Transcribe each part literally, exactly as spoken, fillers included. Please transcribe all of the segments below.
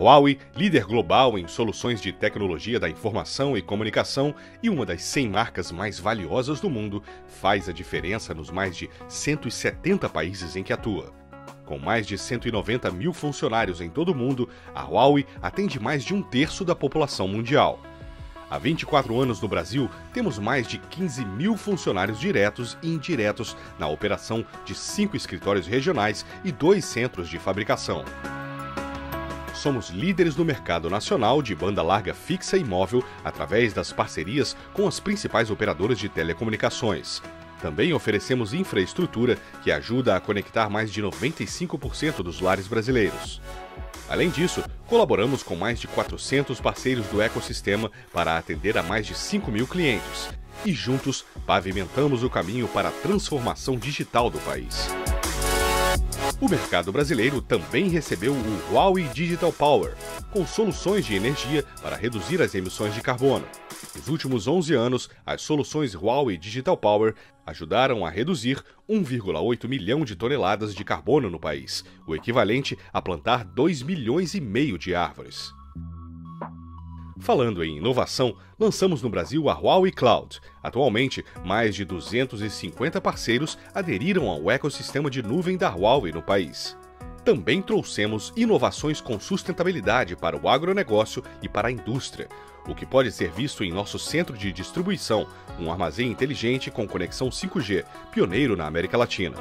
Huawei, líder global em soluções de tecnologia da informação e comunicação e uma das cem marcas mais valiosas do mundo, faz a diferença nos mais de cento e setenta países em que atua. Com mais de cento e noventa mil funcionários em todo o mundo, a Huawei atende mais de um terço da população mundial. Há vinte e quatro anos no Brasil, temos mais de quinze mil funcionários diretos e indiretos na operação de cinco escritórios regionais e dois centros de fabricação. Somos líderes no mercado nacional de banda larga fixa e móvel através das parcerias com as principais operadoras de telecomunicações. Também oferecemos infraestrutura que ajuda a conectar mais de noventa e cinco por cento dos lares brasileiros. Além disso, colaboramos com mais de quatrocentos parceiros do ecossistema para atender a mais de cinco mil clientes. E juntos, pavimentamos o caminho para a transformação digital do país. O mercado brasileiro também recebeu o Huawei Digital Power, com soluções de energia para reduzir as emissões de carbono. Nos últimos onze anos, as soluções Huawei Digital Power ajudaram a reduzir um vírgula oito milhão de toneladas de carbono no país, o equivalente a plantar dois milhões e meio de árvores. Falando em inovação, lançamos no Brasil a Huawei Cloud. Atualmente, mais de duzentos e cinquenta parceiros aderiram ao ecossistema de nuvem da Huawei no país. Também trouxemos inovações com sustentabilidade para o agronegócio e para a indústria, o que pode ser visto em nosso centro de distribuição, um armazém inteligente com conexão cinco G, pioneiro na América Latina.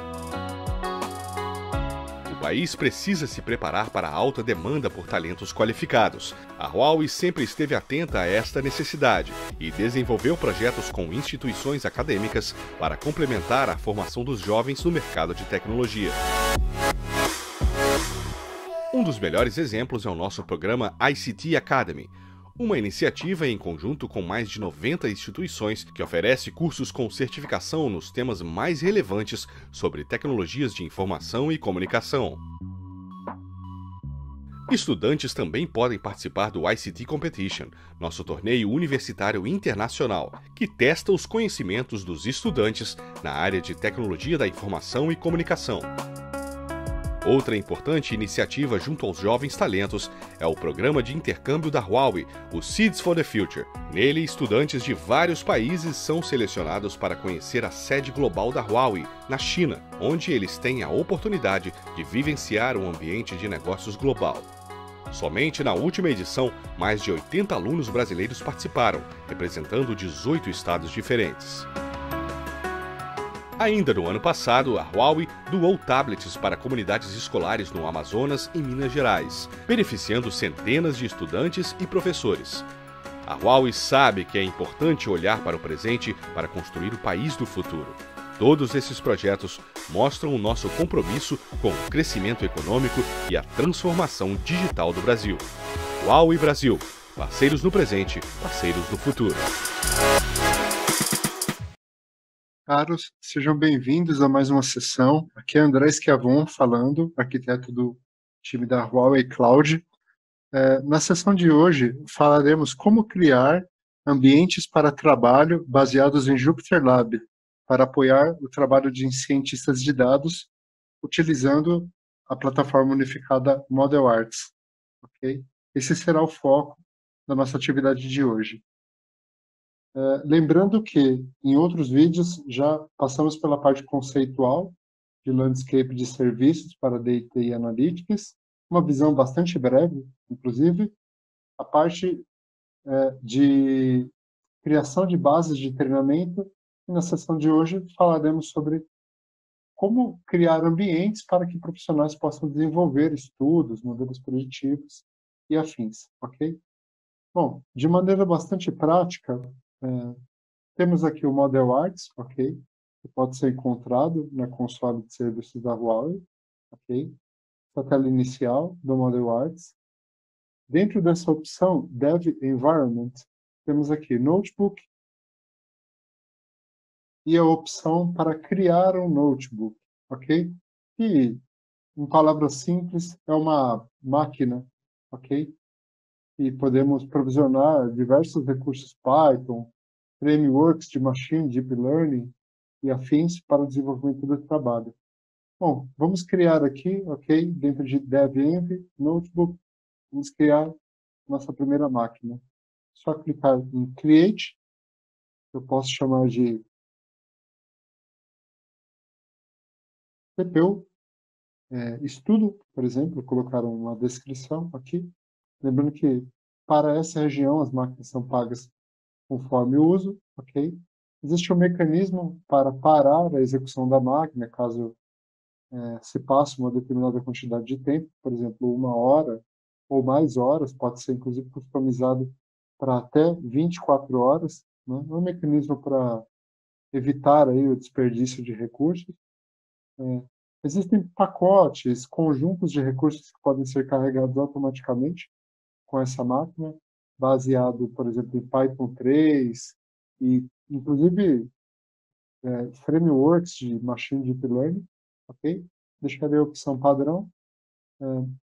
O país precisa se preparar para a alta demanda por talentos qualificados. A Huawei sempre esteve atenta a esta necessidade e desenvolveu projetos com instituições acadêmicas para complementar a formação dos jovens no mercado de tecnologia. Um dos melhores exemplos é o nosso programa I C T Academy, uma iniciativa em conjunto com mais de noventa instituições que oferece cursos com certificação nos temas mais relevantes sobre tecnologias de informação e comunicação. Estudantes também podem participar do I C T Competition, nosso torneio universitário internacional, que testa os conhecimentos dos estudantes na área de tecnologia da informação e comunicação. Outra importante iniciativa junto aos jovens talentos é o programa de intercâmbio da Huawei, o Seeds for the Future. Nele, estudantes de vários países são selecionados para conhecer a sede global da Huawei, na China, onde eles têm a oportunidade de vivenciar um ambiente de negócios global. Somente na última edição, mais de oitenta alunos brasileiros participaram, representando dezoito estados diferentes. Ainda no ano passado, a Huawei doou tablets para comunidades escolares no Amazonas e Minas Gerais, beneficiando centenas de estudantes e professores. A Huawei sabe que é importante olhar para o presente para construir o país do futuro. Todos esses projetos mostram o nosso compromisso com o crescimento econômico e a transformação digital do Brasil. Huawei Brasil, parceiros no presente, parceiros no futuro. Caros, sejam bem-vindos a mais uma sessão. Aqui é André Schiavon falando, arquiteto do time da Huawei Cloud. É, na sessão de hoje, falaremos como criar ambientes para trabalho baseados em Jupyter Lab, para apoiar o trabalho de cientistas de dados, utilizando a plataforma unificada Model Arts. Okay? Esse será o foco da nossa atividade de hoje. Uh, lembrando que, em outros vídeos, já passamos pela parte conceitual de landscape de serviços para Data e Analytics, uma visão bastante breve, inclusive, a parte uh, de criação de bases de treinamento, e na sessão de hoje falaremos sobre como criar ambientes para que profissionais possam desenvolver estudos, modelos preditivos e afins, ok? Bom, de maneira bastante prática, É, temos aqui o Model Arts, ok? Que pode ser encontrado na console de serviços da Huawei, ok? Essa tela inicial do Model Arts. Dentro dessa opção, Dev Environment, temos aqui Notebook e a opção para criar um notebook, ok? E, em palavras simples, é uma máquina, ok? E podemos provisionar diversos recursos Python, frameworks de Machine Deep Learning e afins para o desenvolvimento do trabalho. Bom, vamos criar aqui, ok, dentro de DevEnv, Notebook, vamos criar nossa primeira máquina. Só clicar em Create, eu posso chamar de C P U, é, estudo, por exemplo, colocaram uma descrição aqui. Lembrando que para essa região as máquinas são pagas conforme o uso, ok? Existe um mecanismo para parar a execução da máquina, caso é, se passe uma determinada quantidade de tempo, por exemplo, uma hora ou mais horas, pode ser inclusive customizado para até vinte e quatro horas, né? É um mecanismo para evitar aí o desperdício de recursos. É, existem pacotes, conjuntos de recursos que podem ser carregados automaticamente com essa máquina, baseado, por exemplo, em Python três e, inclusive, é, frameworks de Machine Deep Learning, ok? Deixarei a opção padrão. É,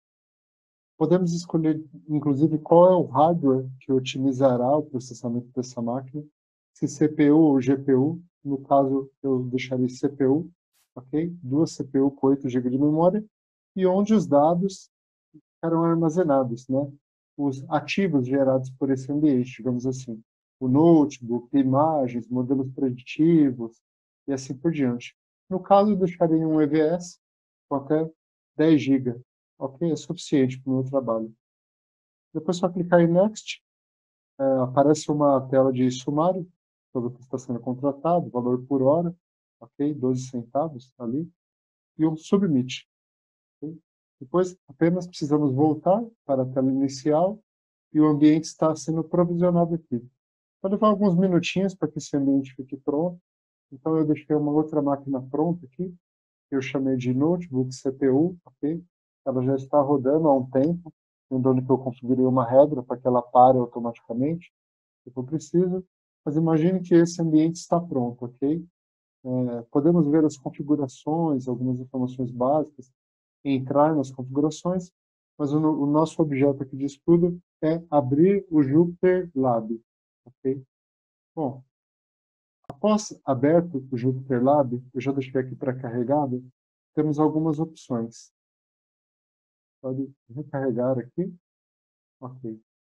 podemos escolher, inclusive, qual é o hardware que otimizará o processamento dessa máquina, se C P U ou G P U. No caso, eu deixarei C P U, ok? Duas C P U com oito gigas de memória, e onde os dados ficarão armazenados, né? Os ativos gerados por esse ambiente, digamos assim. O notebook, imagens, modelos preditivos e assim por diante. No caso, eu deixarei um E V S com até dez gigas, ok? É suficiente para o meu trabalho. Depois, só clicar em Next, é, aparece uma tela de sumário sobre o que está sendo contratado, valor por hora, ok? doze centavos ali, e um Submit. Okay? Depois, apenas precisamos voltar para a tela inicial e o ambiente está sendo provisionado aqui. Vai levar alguns minutinhos para que esse ambiente fique pronto. Então, eu deixei uma outra máquina pronta aqui, que eu chamei de Notebook C P U, ok? Ela já está rodando há um tempo, lembrando que eu configurei uma regra para que ela pare automaticamente, se for preciso. Mas imagine que esse ambiente está pronto, ok? É, podemos ver as configurações, algumas informações básicas, entrar nas configurações, mas o, o nosso objeto aqui de estudo é abrir o Jupyter Lab, ok? Bom, após aberto o Jupyter Lab, eu já deixei aqui pré-carregado, temos algumas opções. Pode recarregar aqui, ok.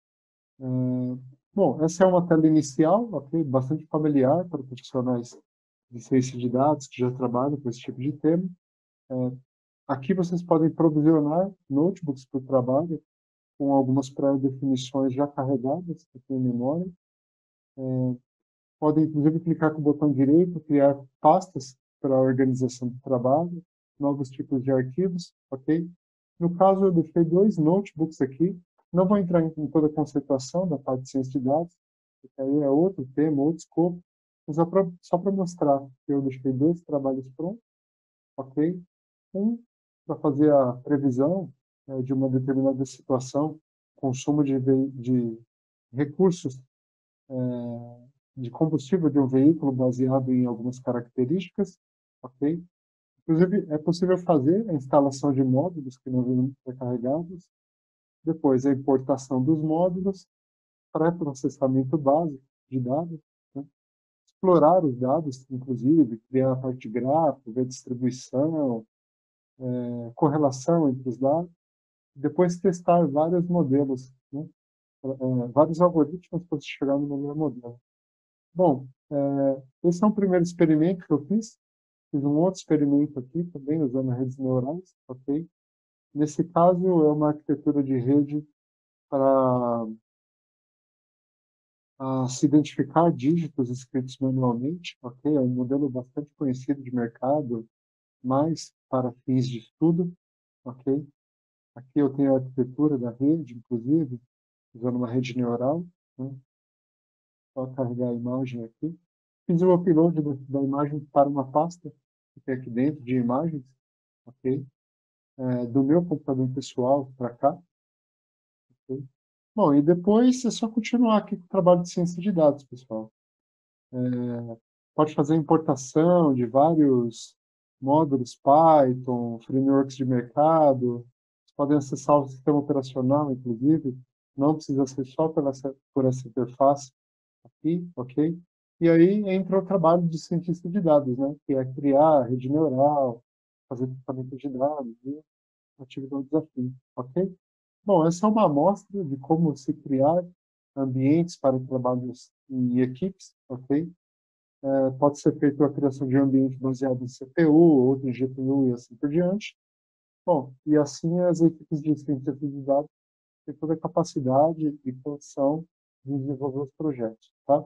Uh, bom, essa é uma tela inicial, ok, bastante familiar para profissionais de ciência de dados que já trabalham com esse tipo de tema. Uh, aqui vocês podem provisionar notebooks para o trabalho, com algumas pré-definições já carregadas aqui em memória. É, podem, inclusive, clicar com o botão direito, criar pastas para a organização do trabalho, novos tipos de arquivos, ok? No caso, eu deixei dois notebooks aqui. Não vou entrar em, em toda a conceituação da parte de ciência de dados, porque aí é outro tema, outro escopo, mas só para mostrar que eu deixei dois trabalhos prontos, ok? Um para fazer a previsão é, de uma determinada situação, consumo de, de recursos é, de combustível de um veículo baseado em algumas características, ok? Inclusive, é possível fazer a instalação de módulos que não vêm pré-carregados, depois a importação dos módulos, pré-processamento básico de dados, né? Explorar os dados, inclusive, criar a parte de gráfico, ver a distribuição, é, correlação entre os dados, depois testar vários modelos, né? É, vários algoritmos para chegar no melhor modelo. Bom, é, esse é um primeiro experimento que eu fiz. Fiz um outro experimento aqui, também usando redes neurais, ok? Nesse caso, é uma arquitetura de rede para a, se identificar dígitos escritos manualmente, ok? É um modelo bastante conhecido de mercado, mas para fins de estudo, ok? Aqui eu tenho a arquitetura da rede, inclusive, usando uma rede neural, né? Só carregar a imagem aqui. Fiz o upload da, da imagem para uma pasta que tem aqui dentro de imagens, ok? É, do meu computador pessoal para cá. Okay? Bom, e depois é só continuar aqui com o trabalho de ciência de dados, pessoal. É, pode fazer a importação de vários módulos Python, frameworks de mercado, vocês podem acessar o sistema operacional, inclusive, não precisa ser só pela, por essa interface aqui, ok? E aí entra o trabalho de cientista de dados, né? Que é criar rede neural, fazer tratamento de dados, e atividades afins, ok? Bom, essa é uma amostra de como se criar ambientes para trabalhos em equipes, ok? É, pode ser feita a criação de um ambiente baseado em C P U, outro em G P U e assim por diante. Bom, e assim as equipes de ciência de dados têm toda a capacidade e condição de desenvolver os projetos, tá?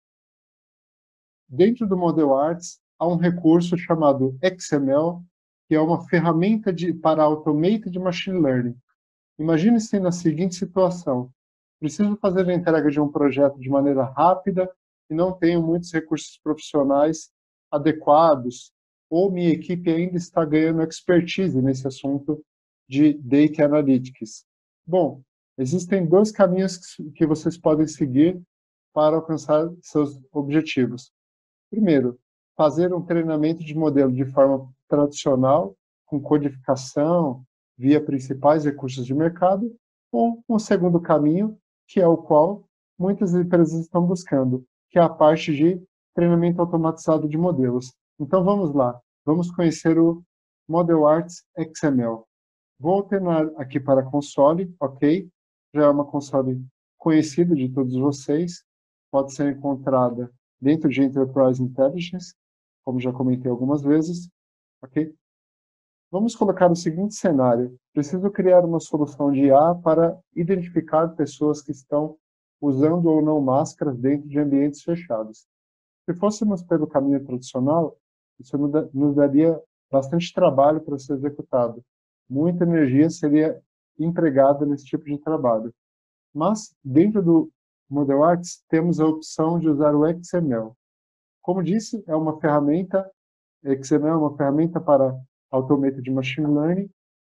Dentro do Model Arts, há um recurso chamado X M L, que é uma ferramenta de, para Automated Machine Learning. Imagine-se na seguinte situação: preciso fazer a entrega de um projeto de maneira rápida e não tenho muitos recursos profissionais adequados, ou minha equipe ainda está ganhando expertise nesse assunto de Data Analytics. Bom, existem dois caminhos que vocês podem seguir para alcançar seus objetivos. Primeiro, fazer um treinamento de modelo de forma tradicional, com codificação, via principais recursos de mercado, ou um segundo caminho, que é o qual muitas empresas estão buscando, que é a parte de treinamento automatizado de modelos. Então vamos lá, vamos conhecer o Model Arts X M L. Vou alternar aqui para console, ok? Já é uma console conhecida de todos vocês, pode ser encontrada dentro de Enterprise Intelligence, como já comentei algumas vezes, ok? Vamos colocar o seguinte cenário: preciso criar uma solução de I A para identificar pessoas que estão usando ou não máscaras dentro de ambientes fechados. Se fôssemos pelo caminho tradicional, isso nos daria bastante trabalho para ser executado. Muita energia seria empregada nesse tipo de trabalho. Mas, dentro do Model Arts, temos a opção de usar o X M L. Como disse, é uma ferramenta, X M L é uma ferramenta para Automated Machine Learning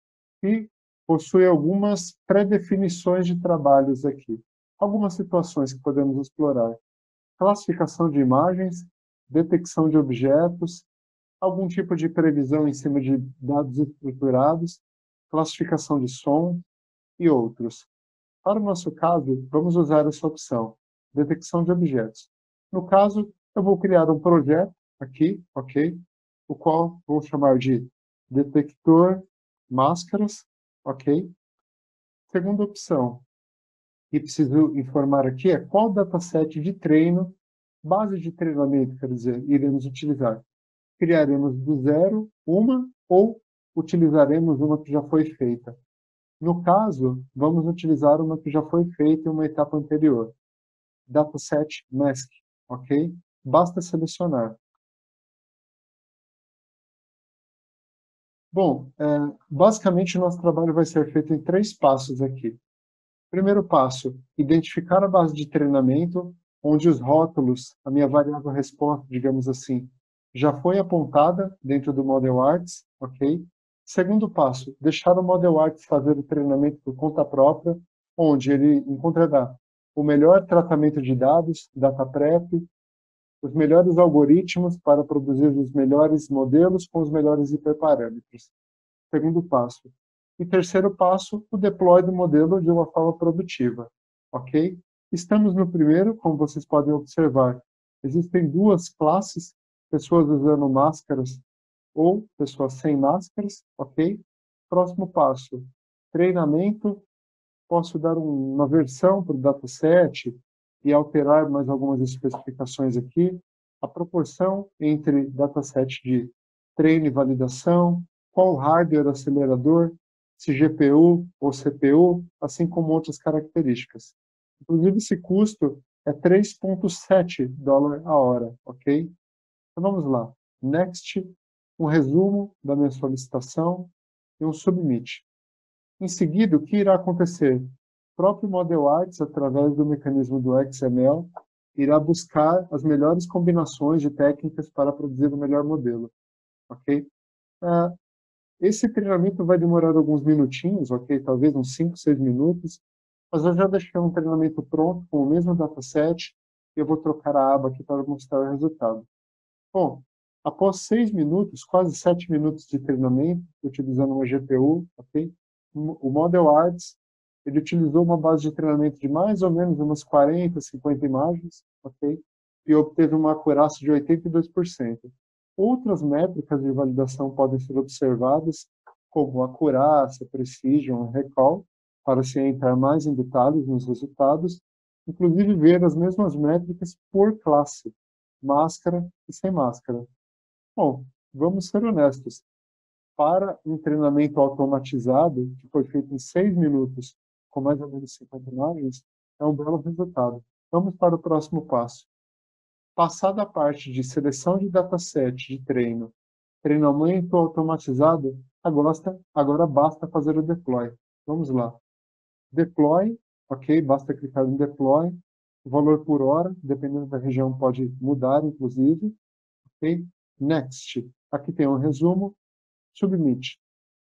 e possui algumas pré-definições de trabalhos aqui. Algumas situações que podemos explorar: classificação de imagens, detecção de objetos, algum tipo de previsão em cima de dados estruturados, classificação de som e outros. Para o nosso caso, vamos usar essa opção, detecção de objetos. No caso, eu vou criar um projeto aqui, ok? O qual vou chamar de detector máscaras, ok? Segunda opção que preciso informar aqui é qual dataset de treino, base de treinamento, quer dizer, iremos utilizar. Criaremos do zero uma ou utilizaremos uma que já foi feita. No caso, vamos utilizar uma que já foi feita em uma etapa anterior. Dataset mask, ok? Basta selecionar. Bom, é, basicamente o nosso trabalho vai ser feito em três passos aqui. Primeiro passo, identificar a base de treinamento, onde os rótulos, a minha variável resposta, digamos assim, já foi apontada dentro do Model Arts, ok? Segundo passo, deixar o Model Arts fazer o treinamento por conta própria, onde ele encontrará o melhor tratamento de dados, data prep, os melhores algoritmos para produzir os melhores modelos com os melhores hiperparâmetros. Segundo passo. E terceiro passo, o deploy do modelo de uma forma produtiva, ok? Estamos no primeiro, como vocês podem observar. Existem duas classes, pessoas usando máscaras ou pessoas sem máscaras, ok? Próximo passo, treinamento. Posso dar um, uma versão para o dataset e alterar mais algumas especificações aqui. A proporção entre dataset de treino e validação, qual hardware acelerador, se G P U ou C P U, assim como outras características. Inclusive, esse custo é três vírgula sete dólares a hora, ok? Então, vamos lá. Next, um resumo da minha solicitação e um submit. Em seguida, o que irá acontecer? O próprio Model Arts, através do mecanismo do X M L, irá buscar as melhores combinações de técnicas para produzir o melhor modelo, ok? Uh, esse treinamento vai demorar alguns minutinhos, ok? Talvez uns cinco, seis minutos, mas eu já deixei um treinamento pronto com o mesmo dataset e eu vou trocar a aba aqui para mostrar o resultado. Bom, após seis minutos, quase sete minutos de treinamento, utilizando uma G P U, ok? O Model Arts, ele utilizou uma base de treinamento de mais ou menos umas quarenta, cinquenta imagens, ok? E obteve uma acurácia de oitenta e dois por cento. Outras métricas de validação podem ser observadas, como acurácia, precision, recall, para se entrar mais em detalhes nos resultados, inclusive ver as mesmas métricas por classe, máscara e sem máscara. Bom, vamos ser honestos. Para um treinamento automatizado, que foi feito em seis minutos, com mais ou menos cinquenta imagens, é um belo resultado. Vamos para o próximo passo. Passada a parte de seleção de dataset de treino, treinamento automatizado, agora, agora basta fazer o deploy. Vamos lá. Deploy, ok? Basta clicar em deploy. O valor por hora, dependendo da região, pode mudar, inclusive. Ok? Next. Aqui tem um resumo. Submit.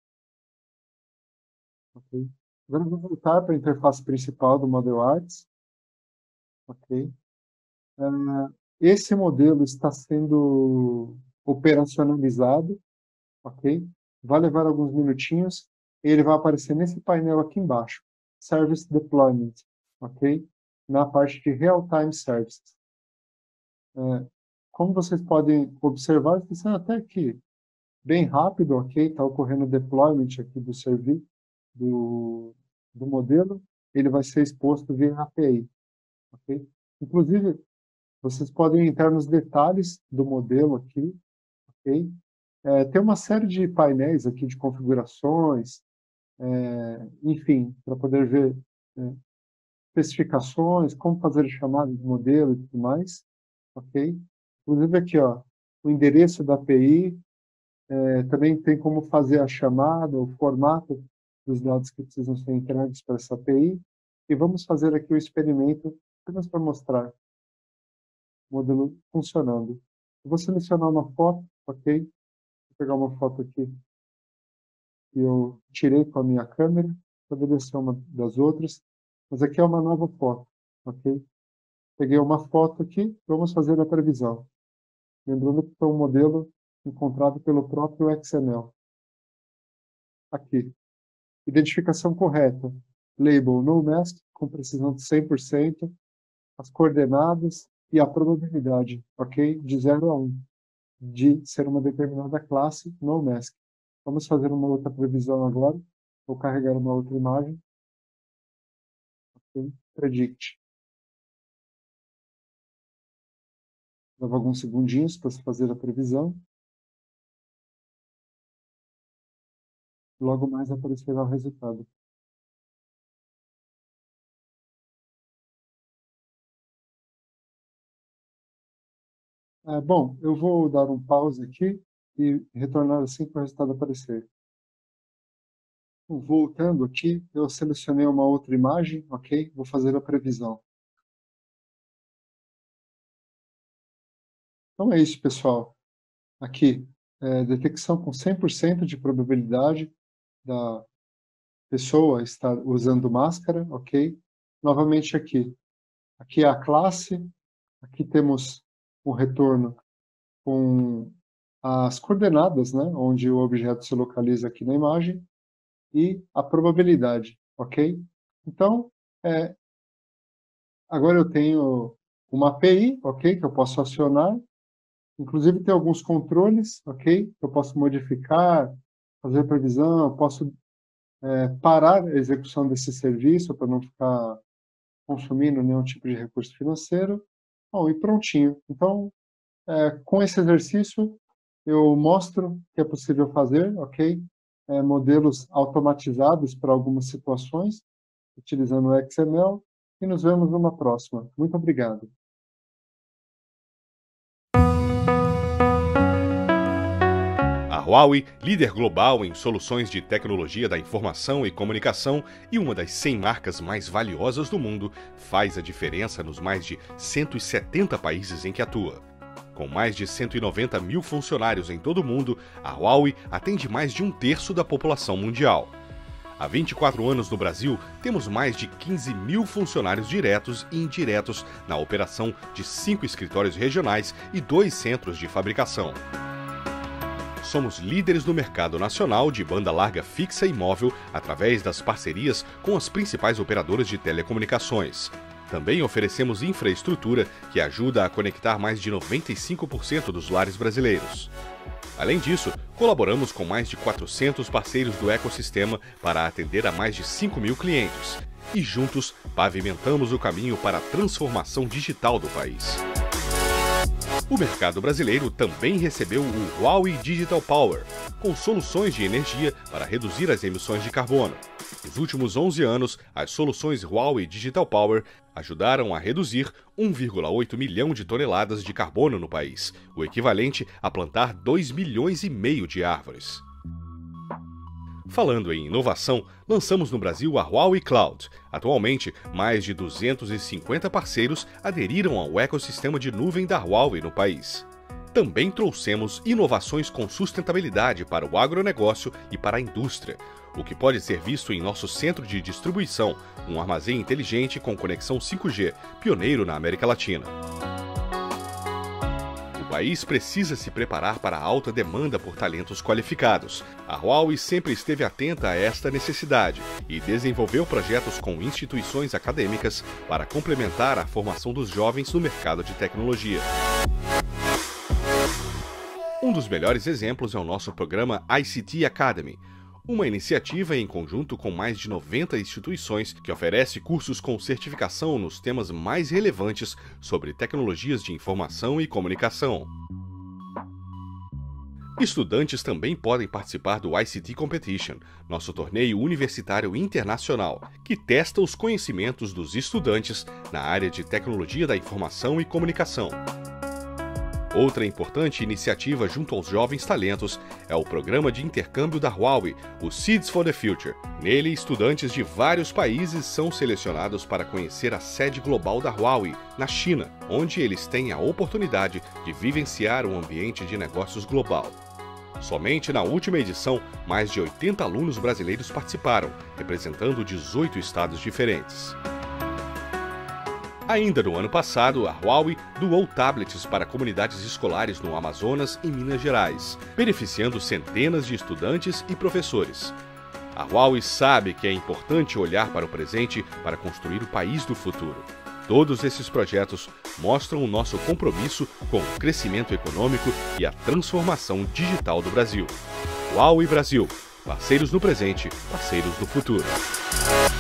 Ok? Agora eu vou voltar para a interface principal do Model Arts. Ok? Uh, esse modelo está sendo operacionalizado. Ok? Vai levar alguns minutinhos. E ele vai aparecer nesse painel aqui embaixo. Service Deployment. Ok? Na parte de Real-Time Services. Uh, como vocês podem observar, está sendo até aqui bem rápido, ok? Está ocorrendo o deployment aqui do serviço, do, do modelo. Ele vai ser exposto via A P I, ok? Inclusive, vocês podem entrar nos detalhes do modelo aqui, ok? É, tem uma série de painéis aqui de configurações, é, enfim, para poder ver é, especificações, como fazer a chamada de modelo e tudo mais, ok? Inclusive aqui, ó, o endereço da A P I. É, também tem como fazer a chamada, o formato dos dados que precisam ser entregues para essa A P I. E vamos fazer aqui o experimento apenas para mostrar o modelo funcionando. Eu vou selecionar uma foto, ok? Vou pegar uma foto aqui que eu tirei com a minha câmera, poderia ser uma das outras, mas aqui é uma nova foto, ok? Peguei uma foto aqui, vamos fazer a previsão. Lembrando que foi um modelo encontrado pelo próprio X M L. Aqui. Identificação correta. Label no mask, com precisão de cem por cento. As coordenadas e a probabilidade, ok? De zero a um. De ser uma determinada classe no mask. Vamos fazer uma outra previsão agora. Vou carregar uma outra imagem. Ok? Predict. Leva alguns segundinhos para se fazer a previsão. Logo mais aparecerá o resultado. É, bom, eu vou dar um pause aqui e retornar assim que o resultado aparecer. Voltando aqui, eu selecionei uma outra imagem, ok? Vou fazer a previsão. Então é isso, pessoal. Aqui, é, detecção com cem por cento de probabilidade da pessoa estar usando máscara, ok? Novamente aqui. Aqui é a classe. Aqui temos um retorno com as coordenadas, né? Onde o objeto se localiza aqui na imagem. E a probabilidade, ok? Então, é, agora eu tenho uma A P I, ok? Que eu posso acionar. Inclusive tem alguns controles, ok? Que eu posso modificar, fazer previsão, eu posso é, parar a execução desse serviço para não ficar consumindo nenhum tipo de recurso financeiro. Bom, e prontinho. Então, é, com esse exercício, eu mostro que é possível fazer, ok? É, modelos automatizados para algumas situações, utilizando o X M L, e nos vemos numa próxima. Muito obrigado. A Huawei, líder global em soluções de tecnologia da informação e comunicação e uma das cem marcas mais valiosas do mundo, faz a diferença nos mais de cento e setenta países em que atua. Com mais de cento e noventa mil funcionários em todo o mundo, a Huawei atende mais de um terço da população mundial. Há vinte e quatro anos no Brasil, temos mais de quinze mil funcionários diretos e indiretos na operação de cinco escritórios regionais e dois centros de fabricação. Somos líderes no mercado nacional de banda larga fixa e móvel através das parcerias com as principais operadoras de telecomunicações. Também oferecemos infraestrutura que ajuda a conectar mais de noventa e cinco por cento dos lares brasileiros. Além disso, colaboramos com mais de quatrocentos parceiros do ecossistema para atender a mais de cinco mil clientes. E juntos, pavimentamos o caminho para a transformação digital do país. O mercado brasileiro também recebeu o Huawei Digital Power, com soluções de energia para reduzir as emissões de carbono. Nos últimos onze anos, as soluções Huawei Digital Power ajudaram a reduzir um vírgula oito milhão de toneladas de carbono no país, o equivalente a plantar dois milhões e meio de árvores. Falando em inovação, lançamos no Brasil a Huawei Cloud. Atualmente, mais de duzentos e cinquenta parceiros aderiram ao ecossistema de nuvem da Huawei no país. Também trouxemos inovações com sustentabilidade para o agronegócio e para a indústria, o que pode ser visto em nosso centro de distribuição, um armazém inteligente com conexão cinco G, pioneiro na América Latina. O país precisa se preparar para a alta demanda por talentos qualificados. A Huawei sempre esteve atenta a esta necessidade e desenvolveu projetos com instituições acadêmicas para complementar a formação dos jovens no mercado de tecnologia. Um dos melhores exemplos é o nosso programa I C T Academy, uma iniciativa em conjunto com mais de noventa instituições que oferece cursos com certificação nos temas mais relevantes sobre tecnologias de informação e comunicação. Estudantes também podem participar do I C T Competition, nosso torneio universitário internacional, que testa os conhecimentos dos estudantes na área de tecnologia da informação e comunicação. Outra importante iniciativa junto aos jovens talentos é o programa de intercâmbio da Huawei, o Seeds for the Future. Nele, estudantes de vários países são selecionados para conhecer a sede global da Huawei, na China, onde eles têm a oportunidade de vivenciar um ambiente de negócios global. Somente na última edição, mais de oitenta alunos brasileiros participaram, representando dezoito estados diferentes. Ainda no ano passado, a Huawei doou tablets para comunidades escolares no Amazonas e Minas Gerais, beneficiando centenas de estudantes e professores. A Huawei sabe que é importante olhar para o presente para construir o país do futuro. Todos esses projetos mostram o nosso compromisso com o crescimento econômico e a transformação digital do Brasil. Huawei Brasil, parceiros no presente, parceiros no futuro.